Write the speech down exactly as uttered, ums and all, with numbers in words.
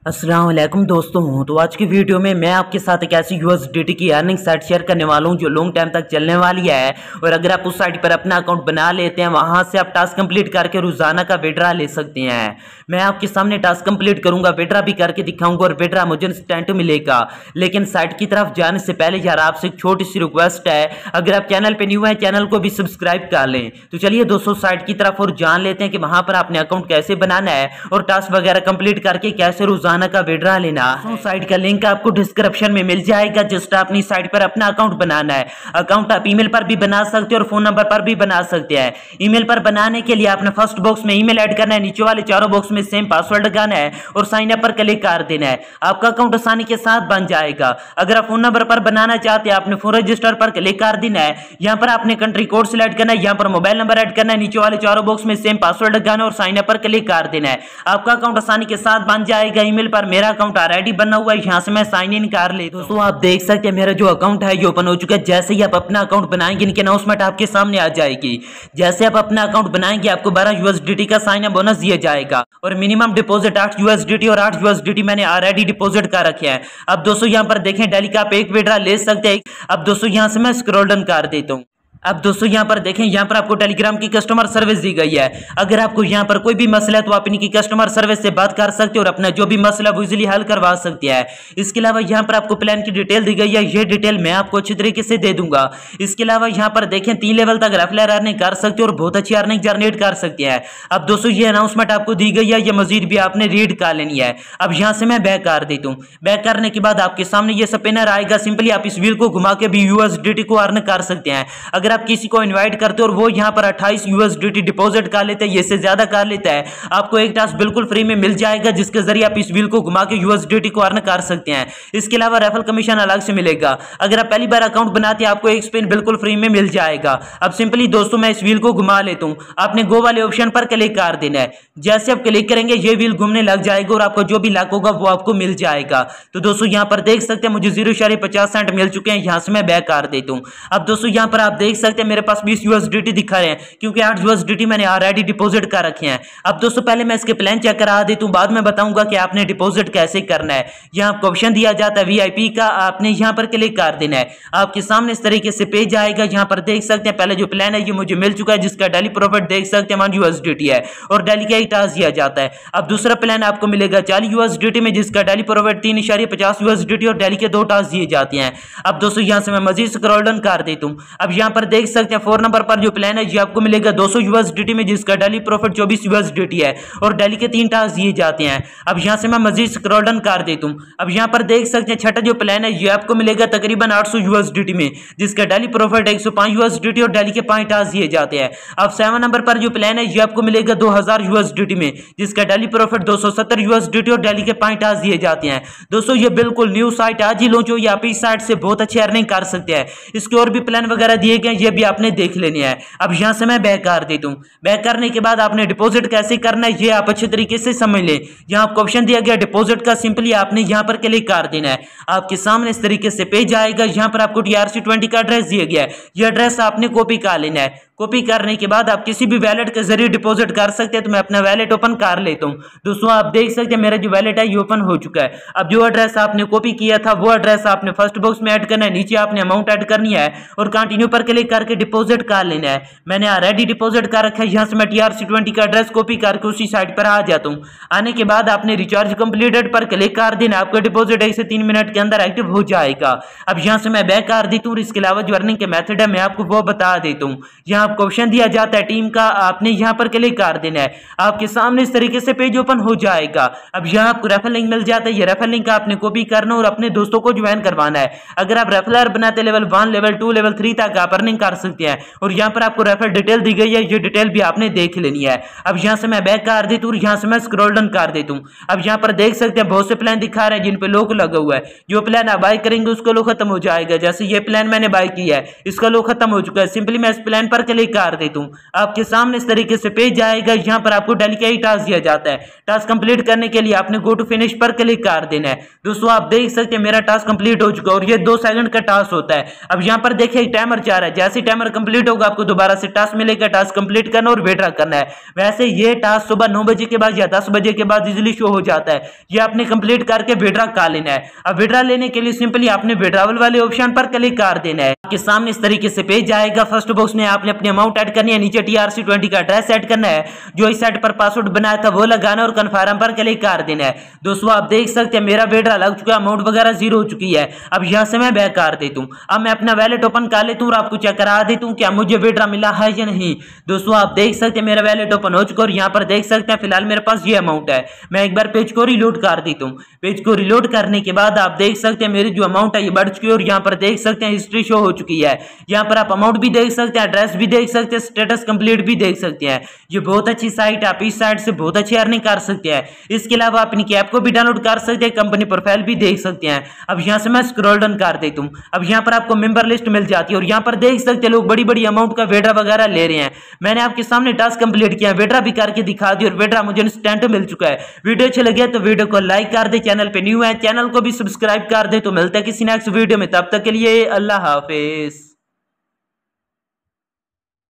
अस्सलाम वालेकुम दोस्तों। तो आज की वीडियो में मैं आपके साथ एक ऐसी यूएसडीटी की अर्निंग साइट शेयर करने वाला हूं जो लॉन्ग टाइम तक चलने वाली है। और अगर आप उस साइट पर अपना अकाउंट बना लेते हैं, वहां से आप टास्क कंप्लीट करके रोजाना का विड्रा ले सकते हैं। मैं आपके सामने टास्क कंप्लीट करूंगा, विड्रा भी करके दिखाऊंगा और विड्रा मुझे इंस्टेंट मिलेगा। लेकिन साइट की तरफ जाने से पहले यार आपसे एक छोटी सी रिक्वेस्ट है, अगर आप चैनल पे न्यू है चैनल को भी सब्सक्राइब कर लें। तो चलिए दोस्तों साइट की तरफ और जान लेते हैं कि वहां पर आपने अकाउंट कैसे बनाना है और टास्क वगैरह कंप्लीट करके कैसे रोजाना का विड्रा लेना। साइट का लिंक आपको डिस्क्रिप्शन में मिल जाएगा। जस्ट अपनी साइट पर अपना अकाउंट बनाना है। अकाउंट आप ईमेल पर भी बना सकते हैं और फोन नंबर पर भी बना सकते हैं। ईमेल पर बनाने के लिए आपने फर्स्ट बॉक्स में ईमेल ऐड करना है, नीचे वाले चारों बॉक्स में सेम पासवर्ड लगाना है और साइन अप पर क्लिक कर देना है। आपका अकाउंट आसानी के साथ बन जाएगा। अगर आप फोन नंबर पर बनाना चाहते हैं, आपने फोन रजिस्टर पर क्लिक कर देना है। यहाँ पर आपने कंट्री कोड सिलेक्ट करना है, यहाँ पर मोबाइल नंबर ऐड करना है, नीचे वाले चारों बॉक्स में सेम पासवर्ड लगाना है और साइन अप पर क्लिक कर देना है। आपका अकाउंट आसानी के साथ बन जाएगा। ईमेल पर मेरा अकाउंट ऑलरेडी बना हुआ है, यहाँ से मैं साइन इन कर ले। दोस्तों आप देख सकते हैं मेरा जो अकाउंट है ये ओपन हो चुका है। जैसे ही आप अपना अकाउंट बनाएंगे इनकी अनाउंसमेंट आपके सामने आ जाएगी। जैसे आप अपना अकाउंट बनाएंगे आपको बारह यूएसडीटी का साइन अप बोनस दिया जाएगा और मिनिमम डिपॉजिट आठ यूएसडीटी और आठ यूएसडीटी मैंने ऑलरेडी डिपॉजिट कर रखे हैं। अब दोस्तों यहाँ पर देखें डेली का आप एक विड्रा ले सकते हैं। अब दोस्तों यहाँ से मैं स्क्रॉल डाउन कर देता हूँ। अब दोस्तों यहाँ पर देखें, यहाँ पर आपको टेलीग्राम की कस्टमर सर्विस दी गई है। अगर आपको यहाँ पर कोई भी मसला है तो आप इनकी कस्टमर सर्विस से बात कर सकते हो और अपना जो भी मसला वो इजीली हल करवा सकते हैं। इसके अलावा यहाँ पर आपको प्लान की डिटेल दी गई है, ये डिटेल मैं आपको अच्छी तरीके से दे दूंगा। इसके अलावा यहाँ पर देखें तीन लेवल तक रेफरल अर्निंग कर सकते हो और बहुत अच्छी अर्निंग जनरेट कर सकते हैं। अब दोस्तों ये अनाउंसमेंट आपको दी गई है, ये मजीद भी आपने रीड कर लेनी है। अब यहाँ से मैं बैक कर देता हूँ। बैक करने के बाद आपके सामने ये स्पिनर आएगा। सिंपली आप इस व्हील को घुमा के भी यूएसडीटी को अर्न कर सकते हैं। अगर आप किसी को इनवाइट करते हो और वो यहाँ पर अट्ठाईस यूएसडीटी डिपॉजिट कर लेते हैं, इससे ज्यादा कर लेता है, आपको एक टास्क बिल्कुल फ्री में मिल जाएगा जिसके जरिए आप इस व्हील को घुमा के यूएसडीटी को अर्न कर सकते हैं। इसके अलावा रेफरल कमीशन अलग से मिलेगा। अगर आप पहली बार अकाउंट बनाते हैं आपको एक स्पिन बिल्कुल फ्री में मिल जाएगा। अब सिंपली दोस्तों मैं इस व्हील को घुमा लेता हूँ। आपने गो वाले ऑप्शन पर क्लिक कर देना है। जैसे आप क्लिक करेंगे ये व्हील घूमने लग जाएगा और आपको जो भी लाख होगा वो आपको मिल जाएगा। तो दोस्तों यहाँ पर देख सकते हैं मुझे जीरो इशारे पचास सेंट मिल चुके हैं। यहाँ से मैं बैक कर देता हूँ। अब दोस्तों यहाँ पर आप देख सकते हैं मेरे पास बीस यूएसडीटी दिखा रहे हैं क्योंकि आठ यूएसडीटी मैंने ऑलरेडी डिपॉजिट कर रखे हैं। अब दोस्तों पहले मैं इसके प्लान चेक करा देता हूं, बाद में बताऊंगा कि आपने डिपॉजिट कैसे करना है। यहाँ आपको ऑप्शन दिया जाता है वीआईपी का, आपने यहाँ पर क्लिक कर देना है। आपके सामने इस तरीके से पेज आएगा। यहाँ पर देख सकते हैं पहले जो प्लान है ये मुझे मिल चुका है जिसका डेली प्रॉफिट देख सकते हैं वन यूएसडीटी है और डेली का एक टास्क दिया जाता है। अब दूसरा प्लान आपको मिलेगा चालीस यूएसडीटी में जिसका डेली प्रॉफिट तीन इशारे पचास यूएसडीटी और डेली के दो टास्क दिए जाते हैं। अब दोस्तों यहाँ से मैं मजीद स्क्रॉल डाउन कर देता हूँ। अब यहाँ पर देख सकते हैं फोर नंबर पर जो प्लान है ये आपको मिलेगा दो सौ यूएसडीटी में जिसका डेली प्रॉफिट चौबीस यूएसडीटी है और डेली के तीन टास्क दिए जाते हैं। अब यहां से मैं मजीद स्क्रॉल डाउन कर देता हूं। अब यहां पर देख सकते हैं छठा जो प्लान है ये आपको मिलेगा तकरीबन आठ सौ यूएसडीटी में जिसका डेली प्रॉफिट एक सौ पाँच यूएसडीटी और डेली के पांच टास्क दिए जाते हैं। अब सेवन नंबर पर जो प्लान है ये आपको मिलेगा दो हज़ार यूएसडीटी में जिसका डेली प्रॉफिट दो सौ सत्तर यूएसडीटी और डेली के पांच टास्क दिए जाते हैं। दोस्तों ये बिल्कुल न्यू साइट आज ही लॉन्च हुई है। आप इस साइट से बहुत अच्छी अर्निंग कर सकते हैं। इसके और भी प्लान वगैरह दिए गए ये भी आपने देख लेने हैं। अब यहां से मैं बैक कर देता हूं। बैक करने के बाद आपने डिपॉजिट कैसे करना है ये आप अच्छे तरीके से समझ लें। यहाँ आपको ऑप्शन दिया गया डिपॉजिट का, सिंपली आपने यहाँ पर क्लिक कर देना है। आपके सामने इस तरीके से पेज आएगा। यहाँ पर आपको टीआरसी ट्वेंटी का एड्रेस दिया गया है। ये एड्रेस आपने कॉपी कर लेना है। कॉपी करने के बाद आप किसी भी वैलेट के जरिए डिपॉजिट कर सकते हैं। तो मैं अपना वैलेट ओपन कर लेता हूं। दोस्तों आप देख सकते हैं मेरा जो वैलेट है ये ओपन हो चुका है। अब जो एड्रेस आपने कॉपी किया था वो एड्रेस आपने फर्स्ट बॉक्स में ऐड करना है, नीचे आपने अमाउंट ऐड करनी है और कंटिन्यू पर क्लिक करके डिपॉजिट कर लेना है। मैंने ऑलरेडी डिपॉजिट कर रखा है। यहाँ से मैं टीआरसी ट्वेंटी का एड्रेस कॉपी करके उसी साइट पर आ जाता हूँ। आने के बाद आपने रिचार्ज कंप्लीटेड पर क्लिक कर देना, आपका डिपॉजिट एक से तीन मिनट के अंदर एक्टिव हो जाएगा। अब यहाँ से मैं बैक कर देता हूँ। इसके अलावा जो अर्निंग के मेथड है मैं आपको वो बता देता हूँ। यहाँ आपको ऑप्शन दिया जाता है टीम का, आपने यहाँ पर क्लिक कर देना है। आपके सामने इस तरीके से पेज ओपन हो जाएगा। अब यहाँ आपको रेफरल लिंक मिल जाता है। ये रेफरल लिंक आपने कॉपी करना और अपने दोस्तों को ज्वाइन करवाना है। अगर आप रेफरर बनाते level one level two level three तक आप अर्निंग कर सकते हैं और यहाँ पर आपको रेफरल डिटेल दी गई है, ये डिटेल भी आपने देख लेनी है। अब यहाँ से मैं बैक कर देता हूँ, यहाँ से मैं स्क्रॉल डाउन कर देता हूँ। अब यहाँ पर देख सकते हैं बहुत से प्लान दिखा रहे हैं जिन पे लोग लगा हुआ है। जो प्लान आप बाय करेंगे उसका लो खत्म हो जाएगा। जैसे ये प्लान मैंने बाय किया है इसका लो खत्म हो चुका है। सिंपली मैं इस प्लान पर क्लिक कर देता हूँ, आपके सामने इस तरीके से पेज आएगा। यहाँ पर आपको डेली का ही टास्क दिया जाता है। टास्क कंप्लीट करने के लिए आपने गो टू फिनिश पर क्लिक कर देना है। दोस्तों आप देख सकते हैं मेरा टास्क कंप्लीट हो चुका है और ये दो सेकंड का टास्क होता है। अब यहाँ पर देखिए टाइमर जा रहा है, जैसे टाइमर कंप्लीट होगा आपको दोबारा से टास्क मिलेगा, टास्क कंप्लीट करना और विड्रॉ करना है। वैसे ये टास्क सुबह नौ बजे के बाद या दस बजे के बाद इजीली शो हो जाता है। ये आपने कंप्लीट करके विड्रॉ कर लेना है। अब विड्रॉ लेने के लिए सिंपली आपने विड्रॉवल वाले ऑप्शन पर क्लिक कर देना है। आपके सामने इस तरीके से पेज आएगा। फर्स्ट बॉक्स में आपने अपनी अमाउंट ऐड करनी है, नीचे टी आर सी ट्वेंटी का एड्रेस ऐड करना है, जो इस साइट पर पासवर्ड बनाया था वो लगाना और कन्फर्म पर क्लिक कर देना है। दोस्तों आप देख सकते हैं मेरा विड्रॉ लग चुका है, अमाउंट वगैरह जीरो हो चुकी है। अब यहाँ से मैं बैक कर देता हूँ। अब मैं अपना वैलेट ओपन कर लेता हूँ और आपको चेक करा देता हूँ क्या मुझे विड्रॉ मिला है या नहीं। दोस्तों आप देख सकते हैं मेरा वैलेट ओपन हो चुका है और यहाँ पर देख सकते हैं फिलहाल मेरे पास ये अमाउंट है। मैं एक बार पेज को रिलोड कर देता हूँ। पेज को रिलोड करने के बाद आप देख सकते हैं मेरी जो अमाउंट है ये बढ़ चुकी है और यहाँ पर देख सकते हैं हिस्ट्री शो हो चुकी है। यहाँ पर आप अमाउंट भी देख सकते हैं, एड्रेस भी देख सकते हैं, स्टेटस कंप्लीट भी देख सकते हैं। ये बहुत अच्छी साइट है, आप इस साइट से बहुत अच्छी अर्निंग कर सकते हैं। इसके अलावा आप इनकी ऐप को भी डाउनलोड कर सकते हैं, कंपनी प्रोफाइल भी देख सकते हैं। अब यहाँ से मैं स्क्रॉल डाउन कर देता हूँ। अब यहाँ पर आपको मेंबर लिस्ट मिल जाती है और यहाँ पर देख सकते हैं लोग बड़ी बड़ी अमाउंट का विड्रॉ वगैरह ले रहे हैं। मैंने आपके सामने टास्क कंप्लीट किया, विड्रॉ भी करके दिखा दी और विड्रॉ मुझे इंस्टेंट मिल चुका है। वीडियो अच्छा लगे तो वीडियो को लाइक कर दे, चैनल पे न्यू है चैनल को भी सब्सक्राइब कर दे। तो मिलता है किसी नेक्स्ट वीडियो में, तब तक के लिए अल्लाह हाफिज।